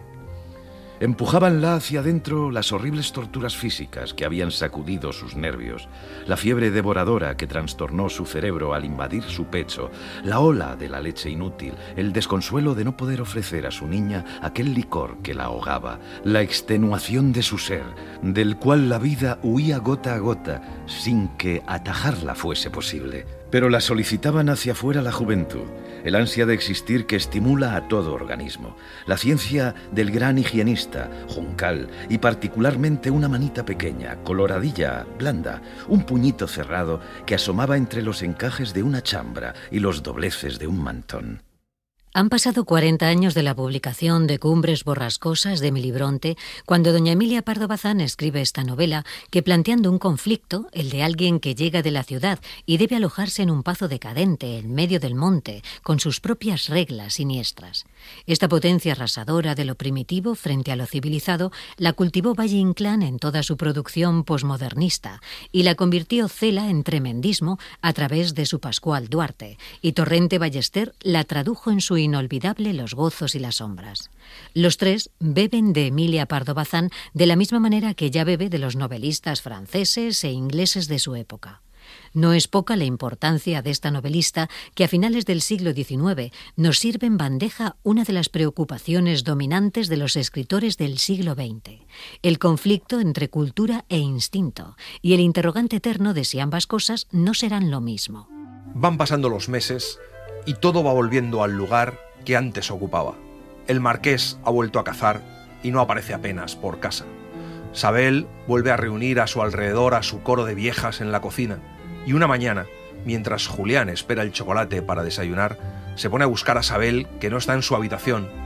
Empujábanla hacia adentro las horribles torturas físicas que habían sacudido sus nervios, la fiebre devoradora que trastornó su cerebro al invadir su pecho, la ola de la leche inútil, el desconsuelo de no poder ofrecer a su niña aquel licor que la ahogaba, la extenuación de su ser, del cual la vida huía gota a gota, sin que atajarla fuese posible. Pero la solicitaban hacia afuera la juventud, el ansia de existir que estimula a todo organismo, la ciencia del gran higienista, Juncal, y particularmente una manita pequeña, coloradilla, blanda, un puñito cerrado que asomaba entre los encajes de una chambra y los dobleces de un mantón. Han pasado 40 años de la publicación de Cumbres borrascosas de Emily Bronte, cuando doña Emilia Pardo Bazán escribe esta novela que, planteando un conflicto, el de alguien que llega de la ciudad y debe alojarse en un pazo decadente en medio del monte, con sus propias reglas siniestras. Esta potencia arrasadora de lo primitivo frente a lo civilizado la cultivó Valle Inclán en toda su producción posmodernista y la convirtió Cela en tremendismo a través de su Pascual Duarte, y Torrente Ballester la tradujo en su inolvidable Los gozos y las sombras. Los tres beben de Emilia Pardo Bazán de la misma manera que ella bebe de los novelistas franceses e ingleses de su época. No es poca la importancia de esta novelista que a finales del siglo XIX nos sirve en bandeja una de las preocupaciones dominantes de los escritores del siglo XX, el conflicto entre cultura e instinto y el interrogante eterno de si ambas cosas no serán lo mismo. Van pasando los meses y todo va volviendo al lugar que antes ocupaba. El marqués ha vuelto a cazar y no aparece apenas por casa. Sabel vuelve a reunir a su alrededor a su coro de viejas en la cocina y una mañana, mientras Julián espera el chocolate para desayunar, se pone a buscar a Sabel, que no está en su habitación,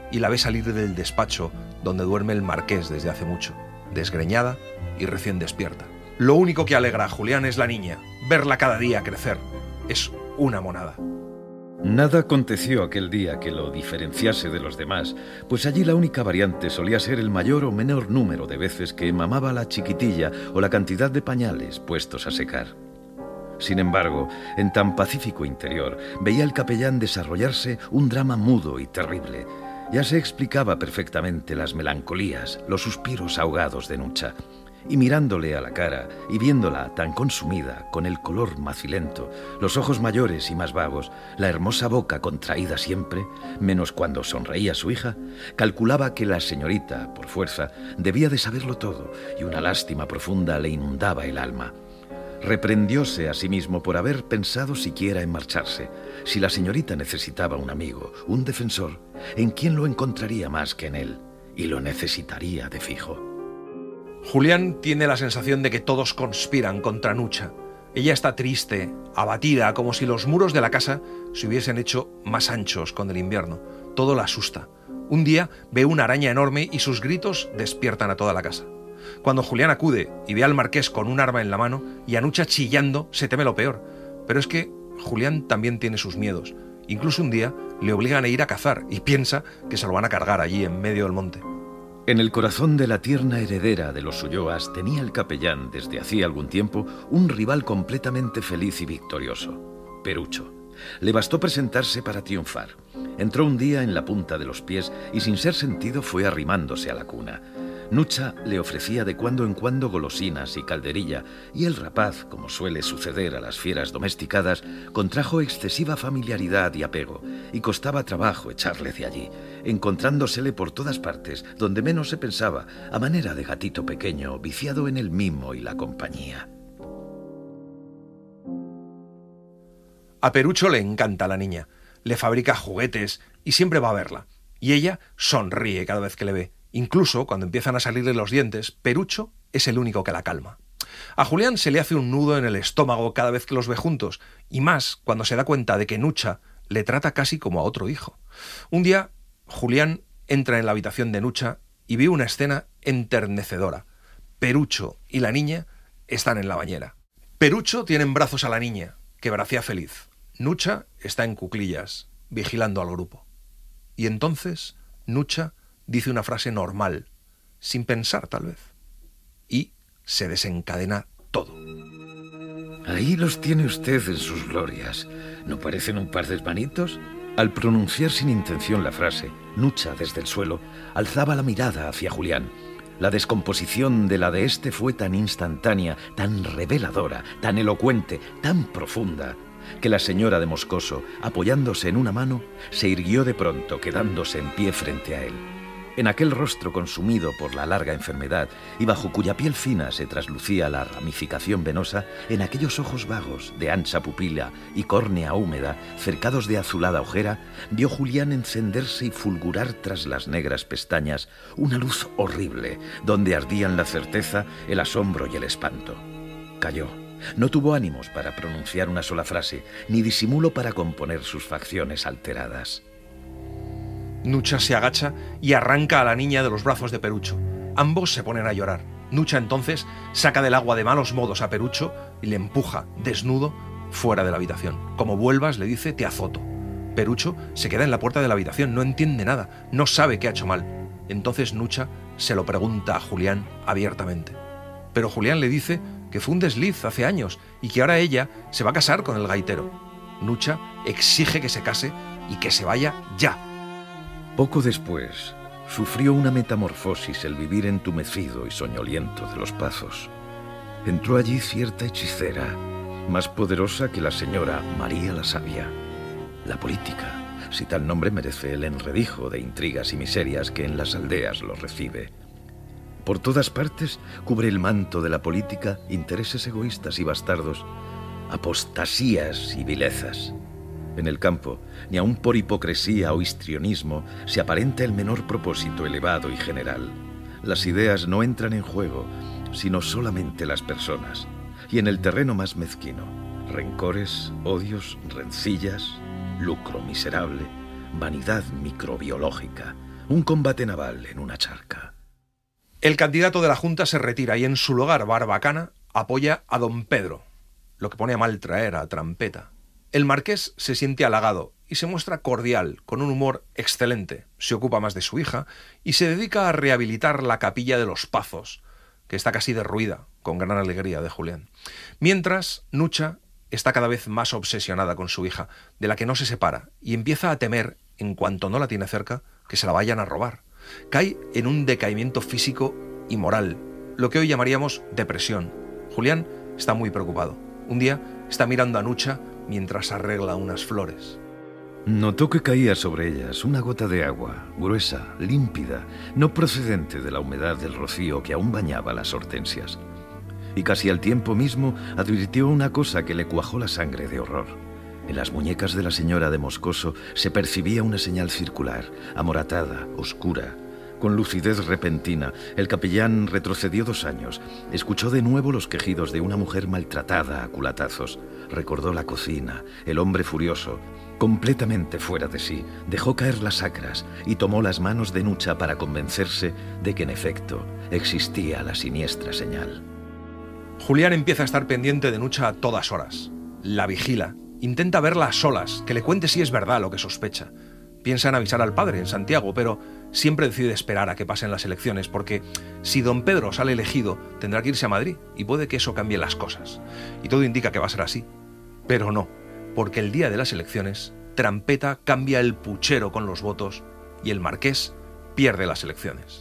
y la ve salir del despacho donde duerme el marqués desde hace mucho, desgreñada y recién despierta. Lo único que alegra a Julián es la niña, verla cada día crecer. Es una monada. Nada aconteció aquel día que lo diferenciase de los demás, pues allí la única variante solía ser el mayor o menor número de veces que mamaba la chiquitilla o la cantidad de pañales puestos a secar. Sin embargo, en tan pacífico interior, veía el capellán desarrollarse un drama mudo y terrible. Ya se explicaba perfectamente las melancolías, los suspiros ahogados de Nucha. Y mirándole a la cara y viéndola tan consumida, con el color macilento, los ojos mayores y más vagos, la hermosa boca contraída siempre, menos cuando sonreía su hija, calculaba que la señorita, por fuerza, debía de saberlo todo, y una lástima profunda le inundaba el alma. Reprendióse a sí mismo por haber pensado siquiera en marcharse. Si la señorita necesitaba un amigo, un defensor, ¿en quién lo encontraría más que en él? Y lo necesitaría de fijo. Julián tiene la sensación de que todos conspiran contra Nucha. Ella está triste, abatida, como si los muros de la casa se hubiesen hecho más anchos con el invierno. Todo la asusta. Un día ve una araña enorme y sus gritos despiertan a toda la casa. Cuando Julián acude y ve al marqués con un arma en la mano y a Nucha chillando, se teme lo peor. Pero es que Julián también tiene sus miedos. Incluso un día le obligan a ir a cazar y piensa que se lo van a cargar allí en medio del monte. En el corazón de la tierna heredera de los Ulloas tenía el capellán, desde hacía algún tiempo, un rival completamente feliz y victorioso: Perucho. Le bastó presentarse para triunfar. Entró un día en la punta de los pies y sin ser sentido fue arrimándose a la cuna. Nucha le ofrecía de cuando en cuando golosinas y calderilla, y el rapaz, como suele suceder a las fieras domesticadas, contrajo excesiva familiaridad y apego, y costaba trabajo echarle de allí, encontrándosele por todas partes, donde menos se pensaba, a manera de gatito pequeño, viciado en el mimo y la compañía. A Perucho le encanta la niña, le fabrica juguetes y siempre va a verla, y ella sonríe cada vez que le ve. Incluso cuando empiezan a salirle los dientes, Perucho es el único que la calma. A Julián se le hace un nudo en el estómago cada vez que los ve juntos, y más cuando se da cuenta de que Nucha le trata casi como a otro hijo. Un día, Julián entra en la habitación de Nucha y ve una escena enternecedora. Perucho y la niña están en la bañera. Perucho tiene en brazos a la niña, que bracea feliz. Nucha está en cuclillas, vigilando al grupo. Y entonces, Nucha dice una frase normal, sin pensar tal vez, y se desencadena todo. Ahí los tiene usted en sus glorias. ¿No parecen un par de hermanitos? Al pronunciar sin intención la frase, Nucha, desde el suelo, alzaba la mirada hacia Julián. La descomposición de la de éste fue tan instantánea, tan reveladora, tan elocuente, tan profunda, que la señora de Moscoso, apoyándose en una mano, se irguió de pronto, quedándose en pie frente a él. En aquel rostro consumido por la larga enfermedad y bajo cuya piel fina se traslucía la ramificación venosa, en aquellos ojos vagos de ancha pupila y córnea húmeda, cercados de azulada ojera, vio Julián encenderse y fulgurar tras las negras pestañas una luz horrible, donde ardían la certeza, el asombro y el espanto. Calló. No tuvo ánimos para pronunciar una sola frase, ni disimulo para componer sus facciones alteradas. Nucha se agacha y arranca a la niña de los brazos de Perucho. Ambos se ponen a llorar. Nucha entonces saca del agua de malos modos a Perucho y le empuja, desnudo, fuera de la habitación. Como vuelvas, le dice, te azoto. Perucho se queda en la puerta de la habitación, no entiende nada, no sabe qué ha hecho mal. Entonces Nucha se lo pregunta a Julián abiertamente. Pero Julián le dice que fue un desliz hace años y que ahora ella se va a casar con el gaitero. Nucha exige que se case y que se vaya ya. Poco después, sufrió una metamorfosis el vivir entumecido y soñoliento de los Pazos. Entró allí cierta hechicera, más poderosa que la señora María la Sabia. La política, si tal nombre merece el enredijo de intrigas y miserias que en las aldeas lo recibe. Por todas partes cubre el manto de la política intereses egoístas y bastardos, apostasías y vilezas. En el campo, ni aun por hipocresía o histrionismo, se aparenta el menor propósito elevado y general. Las ideas no entran en juego, sino solamente las personas. Y en el terreno más mezquino, rencores, odios, rencillas, lucro miserable, vanidad microbiológica, Un combate naval en una charca. El candidato de la Junta se retira y en su lugar Barbacana apoya a don Pedro, lo que pone a mal traer a Trampeta. El marqués se siente halagado y se muestra cordial, con un humor excelente. Se ocupa más de su hija y se dedica a rehabilitar la capilla de los Pazos, que está casi derruida, con gran alegría de Julián. Mientras, Nucha está cada vez más obsesionada con su hija, de la que no se separa, y empieza a temer, en cuanto no la tiene cerca, que se la vayan a robar. Cae en un decaimiento físico y moral, lo que hoy llamaríamos depresión. Julián está muy preocupado. Un día está mirando a Nucha mientras arregla unas flores. Notó que caía sobre ellas una gota de agua, gruesa, límpida, no procedente de la humedad del rocío que aún bañaba las hortensias. Y casi al tiempo mismo advirtió una cosa que le cuajó la sangre de horror. En las muñecas de la señora de Moscoso se percibía una señal circular, amoratada, oscura. Con lucidez repentina, el capellán retrocedió 2 años. Escuchó de nuevo los quejidos de una mujer maltratada a culatazos. Recordó la cocina, el hombre furioso. Completamente fuera de sí, dejó caer las sacras y tomó las manos de Nucha para convencerse de que en efecto existía la siniestra señal. Julián empieza a estar pendiente de Nucha a todas horas. La vigila. Intenta verla a solas, que le cuente si es verdad lo que sospecha. Piensa en avisar al padre en Santiago, pero siempre decide esperar a que pasen las elecciones, porque si don Pedro sale elegido, tendrá que irse a Madrid y puede que eso cambie las cosas. Y todo indica que va a ser así. Pero no, porque el día de las elecciones, Trampeta cambia el puchero con los votos y el marqués pierde las elecciones.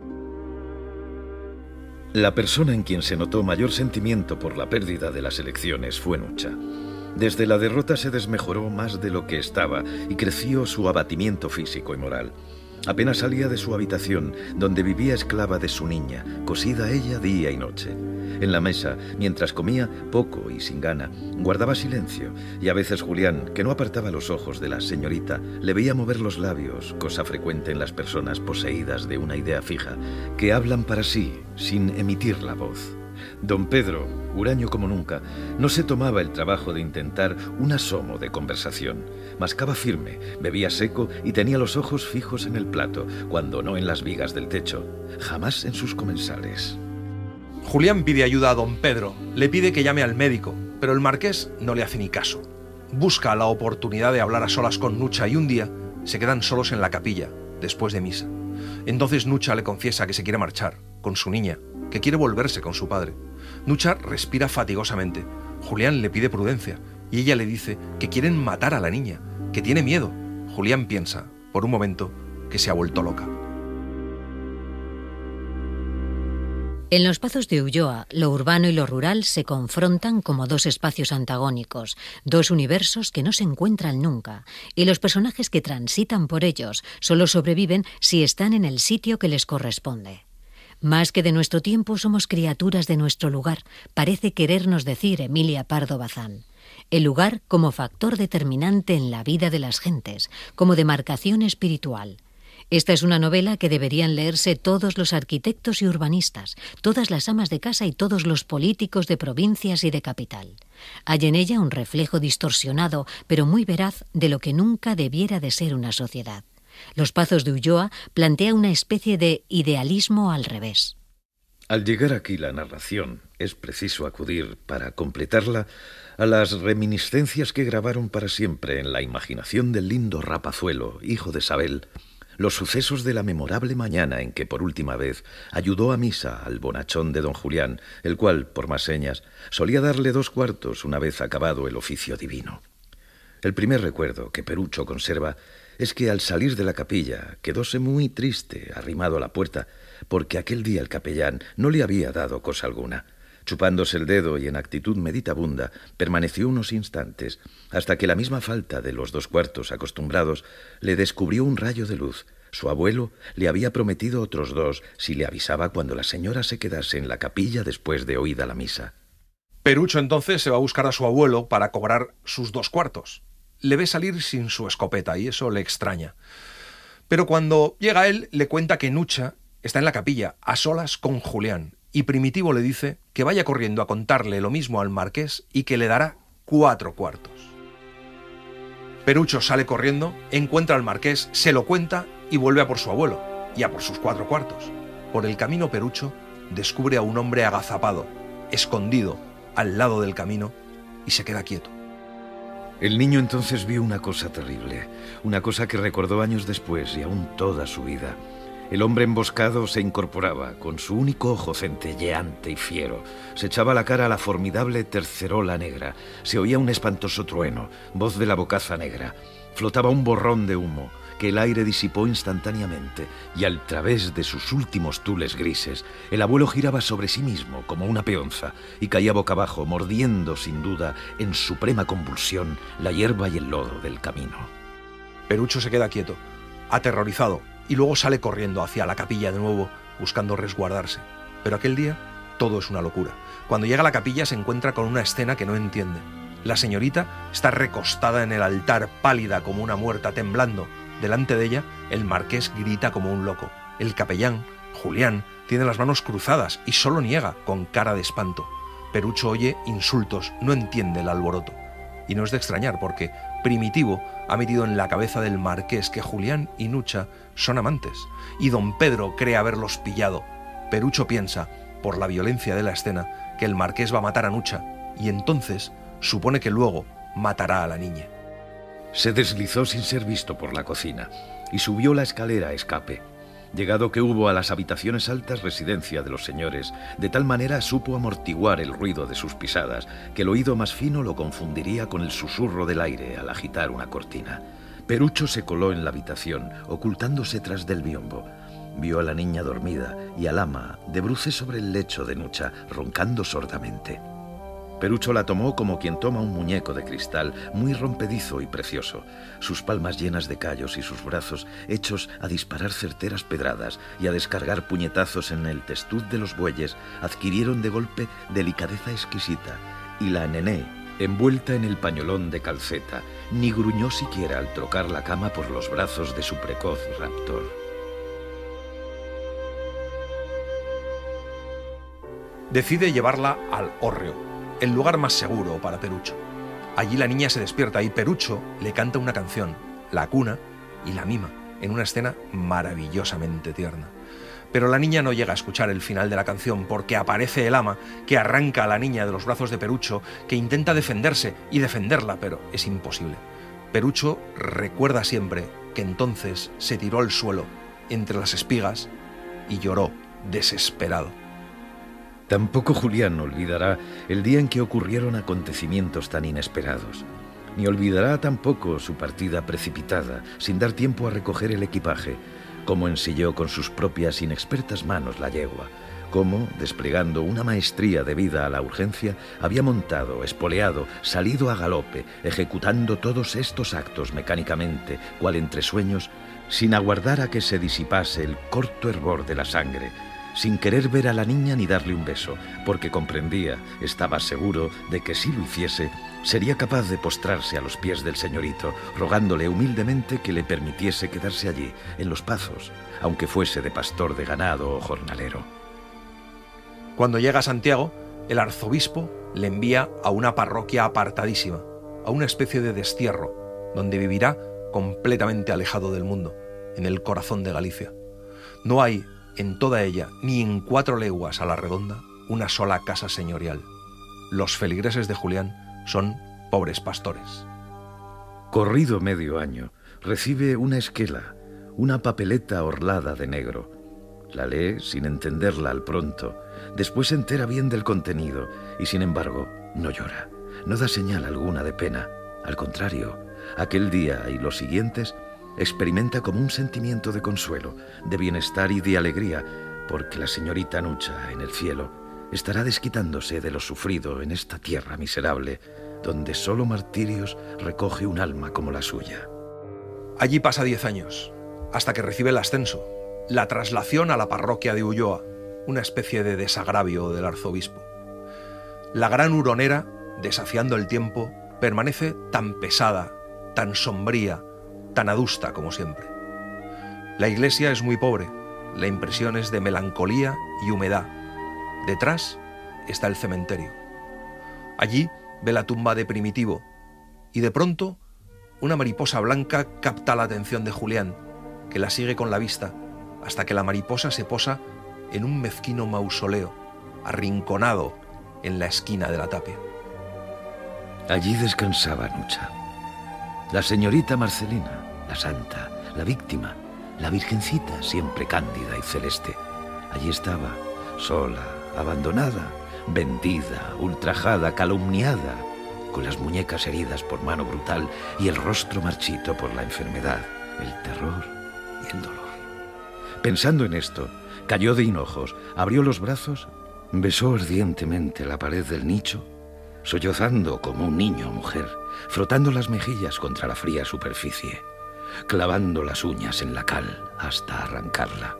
La persona en quien se notó mayor sentimiento por la pérdida de las elecciones fue Nucha. Desde la derrota se desmejoró más de lo que estaba y creció su abatimiento físico y moral. Apenas salía de su habitación, donde vivía esclava de su niña, cosida a ella día y noche. En la mesa, mientras comía, poco y sin gana, guardaba silencio, y a veces Julián, que no apartaba los ojos de la señorita, le veía mover los labios, cosa frecuente en las personas poseídas de una idea fija, que hablan para sí, sin emitir la voz. Don Pedro, huraño como nunca, no se tomaba el trabajo de intentar un asomo de conversación. Mascaba firme, bebía seco y tenía los ojos fijos en el plato, cuando no en las vigas del techo, jamás en sus comensales. Julián pide ayuda a don Pedro, le pide que llame al médico, pero el marqués no le hace ni caso. Busca la oportunidad de hablar a solas con Nucha y un día se quedan solos en la capilla, después de misa. Entonces Nucha le confiesa que se quiere marchar, con su niña, que quiere volverse con su padre. Nucha respira fatigosamente. Julián le pide prudencia y ella le dice que quieren matar a la niña, que tiene miedo. Julián piensa, por un momento, que se ha vuelto loca. En los Pazos de Ulloa, lo urbano y lo rural se confrontan como 2 espacios antagónicos, 2 universos que no se encuentran nunca, y los personajes que transitan por ellos solo sobreviven si están en el sitio que les corresponde. Más que de nuestro tiempo somos criaturas de nuestro lugar, parece querernos decir Emilia Pardo Bazán. El lugar como factor determinante en la vida de las gentes, como demarcación espiritual. Esta es una novela que deberían leerse todos los arquitectos y urbanistas, todas las amas de casa y todos los políticos de provincias y de capital. Hay en ella un reflejo distorsionado, pero muy veraz, de lo que nunca debiera de ser una sociedad. Los Pazos de Ulloa plantea una especie de idealismo al revés. Al llegar aquí la narración, es preciso acudir, para completarla, a las reminiscencias que grabaron para siempre en la imaginación del lindo rapazuelo, hijo de Sabel, los sucesos de la memorable mañana en que por última vez ayudó a misa al bonachón de don Julián, el cual, por más señas, solía darle 2 cuartos una vez acabado el oficio divino. El primer recuerdo que Perucho conserva es que al salir de la capilla quedóse muy triste, arrimado a la puerta, porque aquel día el capellán no le había dado cosa alguna. Chupándose el dedo y en actitud meditabunda, permaneció unos instantes, hasta que la misma falta de los 2 cuartos acostumbrados le descubrió un rayo de luz. Su abuelo le había prometido otros 2 si le avisaba cuando la señora se quedase en la capilla después de oída la misa. Perucho entonces se va a buscar a su abuelo para cobrar sus 2 cuartos. Le ve salir sin su escopeta y eso le extraña. Pero cuando llega él, le cuenta que Nucha está en la capilla, a solas con Julián, y Primitivo le dice que vaya corriendo a contarle lo mismo al marqués y que le dará 4 cuartos. Perucho sale corriendo, encuentra al marqués, se lo cuenta y vuelve a por su abuelo y a por sus 4 cuartos. Por el camino Perucho descubre a un hombre agazapado, escondido al lado del camino, y se queda quieto. El niño entonces vio una cosa terrible, una cosa que recordó años después y aún toda su vida. El hombre emboscado se incorporaba, con su único ojo centelleante y fiero. Se echaba la cara a la formidable tercerola negra. Se oía un espantoso trueno, voz de la bocaza negra. Flotaba un borrón de humo que el aire disipó instantáneamente, y al través de sus últimos tules grises, el abuelo giraba sobre sí mismo como una peonza y caía boca abajo, mordiendo sin duda en suprema convulsión la hierba y el lodo del camino. Perucho se queda quieto, aterrorizado, y luego sale corriendo hacia la capilla de nuevo, buscando resguardarse. Pero aquel día todo es una locura. Cuando llega a la capilla se encuentra con una escena que no entiende. La señorita está recostada en el altar, pálida como una muerta, temblando. Delante de ella, el marqués grita como un loco. El capellán, Julián, tiene las manos cruzadas y solo niega, con cara de espanto. Perucho oye insultos, no entiende el alboroto. Y no es de extrañar, porque Primitivo ha metido en la cabeza del marqués que Julián y Nucha son amantes, y don Pedro cree haberlos pillado. Perucho piensa, por la violencia de la escena, que el marqués va a matar a Nucha, y entonces supone que luego matará a la niña. Se deslizó sin ser visto por la cocina y subió la escalera a escape. Llegado que hubo a las habitaciones altas, residencia de los señores, de tal manera supo amortiguar el ruido de sus pisadas, que el oído más fino lo confundiría con el susurro del aire al agitar una cortina. Perucho se coló en la habitación, ocultándose tras del biombo. Vio a la niña dormida y al ama de bruces sobre el lecho de Nucha, roncando sordamente. Perucho la tomó como quien toma un muñeco de cristal, muy rompedizo y precioso, sus palmas llenas de callos y sus brazos hechos a disparar certeras pedradas y a descargar puñetazos en el testuz de los bueyes, adquirieron de golpe delicadeza exquisita, y la nené, envuelta en el pañolón de calceta, ni gruñó siquiera al trocar la cama por los brazos de su precoz raptor. Decide llevarla al hórreo, el lugar más seguro para Perucho. Allí la niña se despierta y Perucho le canta una canción, la cuna y la mima, en una escena maravillosamente tierna. Pero la niña no llega a escuchar el final de la canción porque aparece el ama que arranca a la niña de los brazos de Perucho, que intenta defenderse y defenderla, pero es imposible. Perucho recuerda siempre que entonces se tiró al suelo entre las espigas y lloró desesperado. Tampoco Julián olvidará el día en que ocurrieron acontecimientos tan inesperados. Ni olvidará tampoco su partida precipitada, sin dar tiempo a recoger el equipaje, cómo ensilló con sus propias inexpertas manos la yegua, cómo, desplegando una maestría debida a la urgencia, había montado, espoleado, salido a galope, ejecutando todos estos actos mecánicamente, cual entre sueños, sin aguardar a que se disipase el corto hervor de la sangre, sin querer ver a la niña ni darle un beso, porque comprendía, estaba seguro de que si lo hiciese, sería capaz de postrarse a los pies del señorito, rogándole humildemente que le permitiese quedarse allí, en los pazos, aunque fuese de pastor de ganado o jornalero. Cuando llega a Santiago, el arzobispo le envía a una parroquia apartadísima, a una especie de destierro, donde vivirá completamente alejado del mundo, en el corazón de Galicia. No hay en toda ella, ni en 4 leguas a la redonda, una sola casa señorial. Los feligreses de Julián son pobres pastores. Corrido medio año, recibe una esquela, una papeleta orlada de negro. La lee sin entenderla al pronto, después se entera bien del contenido y sin embargo no llora, no da señal alguna de pena. Al contrario, aquel día y los siguientes experimenta como un sentimiento de consuelo, de bienestar y de alegría, porque la señorita Nucha, en el cielo, estará desquitándose de lo sufrido en esta tierra miserable, donde solo martirios recoge un alma como la suya. Allí pasa 10 años, hasta que recibe el ascenso, la traslación a la parroquia de Ulloa, una especie de desagravio del arzobispo. La gran huronera, desafiando el tiempo, permanece tan pesada, tan sombría, tan adusta como siempre. La iglesia es muy pobre, la impresión es de melancolía y humedad. Detrás está el cementerio. Allí ve la tumba de Primitivo y de pronto una mariposa blanca capta la atención de Julián que la sigue con la vista hasta que la mariposa se posa en un mezquino mausoleo, arrinconado en la esquina de la tapia. Allí descansaba Nucha. La señorita Marcelina, la santa, la víctima, la virgencita siempre cándida y celeste. Allí estaba, sola, abandonada, vendida, ultrajada, calumniada, con las muñecas heridas por mano brutal y el rostro marchito por la enfermedad, el terror y el dolor. Pensando en esto, cayó de hinojos, abrió los brazos, besó ardientemente la pared del nicho, sollozando como un niño o mujer, frotando las mejillas contra la fría superficie, clavando las uñas en la cal hasta arrancarla.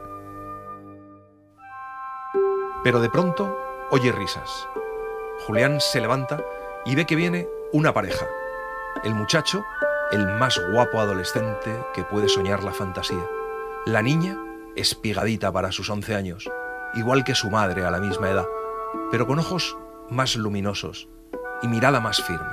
Pero de pronto oye risas. Julián se levanta y ve que viene una pareja. El muchacho, el más guapo adolescente que puede soñar la fantasía. La niña, espigadita para sus 11 años, igual que su madre a la misma edad, pero con ojos más luminosos y mirada más firme.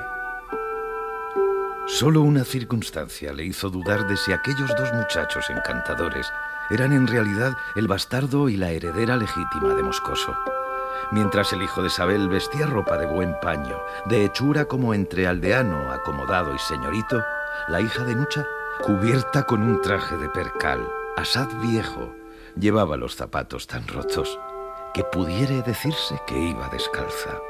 Solo una circunstancia le hizo dudar de si aquellos dos muchachos encantadores eran en realidad el bastardo y la heredera legítima de Moscoso. Mientras el hijo de Isabel vestía ropa de buen paño, de hechura como entre aldeano, acomodado y señorito, la hija de Nucha, cubierta con un traje de percal, asaz viejo, llevaba los zapatos tan rotos que pudiera decirse que iba descalza.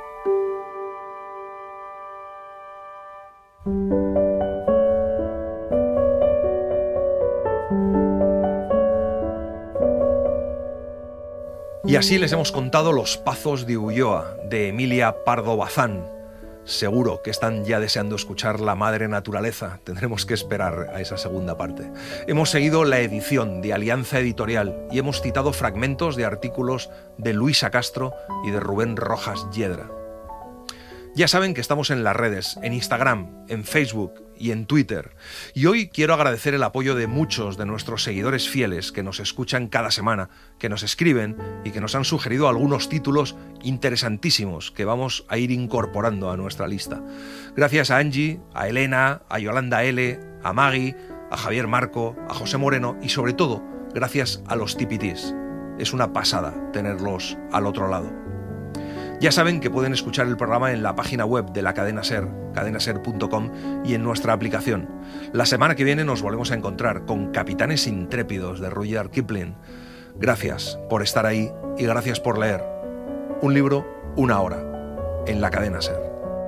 Y así les hemos contado Los Pazos de Ulloa, de Emilia Pardo Bazán. Seguro que están ya deseando escuchar La Madre Naturaleza. Tendremos que esperar a esa segunda parte. Hemos seguido la edición de Alianza Editorial y hemos citado fragmentos de artículos de Luisa Castro y de Rubén Rojas Yedra. Ya saben que estamos en las redes, en Instagram, en Facebook y en Twitter. Y hoy quiero agradecer el apoyo de muchos de nuestros seguidores fieles que nos escuchan cada semana, que nos escriben y que nos han sugerido algunos títulos interesantísimos que vamos a ir incorporando a nuestra lista. Gracias a Angie, a Elena, a Yolanda L., a Maggie, a Javier Marco, a José Moreno y sobre todo, gracias a los TPTs. Es una pasada tenerlos al otro lado. Ya saben que pueden escuchar el programa en la página web de la cadena SER, cadenaser.com, y en nuestra aplicación. La semana que viene nos volvemos a encontrar con Capitanes Intrépidos de Rudyard Kipling. Gracias por estar ahí y gracias por leer. Un libro, una hora, en la cadena SER.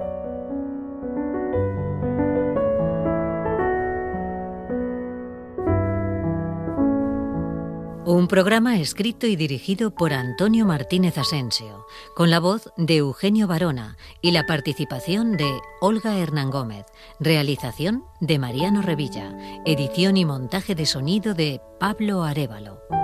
Un programa escrito y dirigido por Antonio Martínez Asensio, con la voz de Eugenio Barona y la participación de Olga Hernán Gómez, realización de Mariano Revilla, edición y montaje de sonido de Pablo Arévalo.